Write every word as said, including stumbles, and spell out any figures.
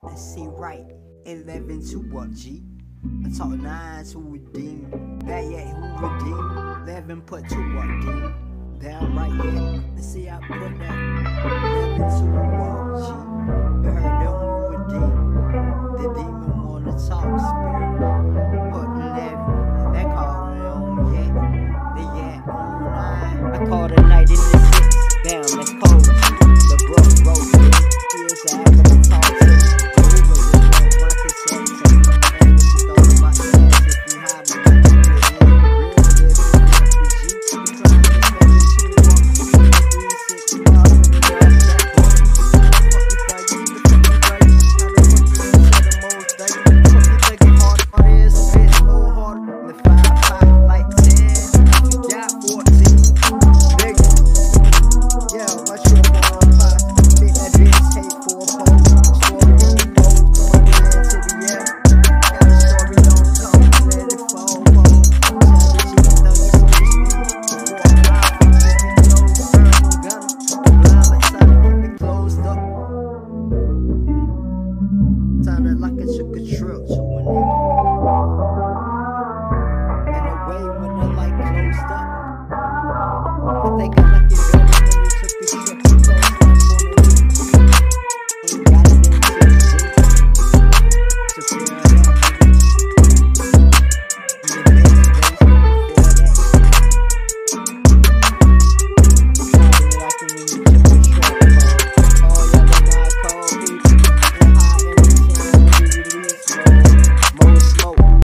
Let's see, right. eleven to what, G? I talk nine to redeem. Bad yet, who redeem? eleven put to what, D? Down right, yeah. Let's see, I put that eleven to what, G? You heard them who redeem. The demon wanna talk, spirit. Put eleven. That called it on, yeah. The yeah on nine. I called a night in the six. Damn, that's cold, G. The brook road, G. Here's the apple to talk to. Sounded like I took a trip to a nigga. And the way when the light closed up, I think I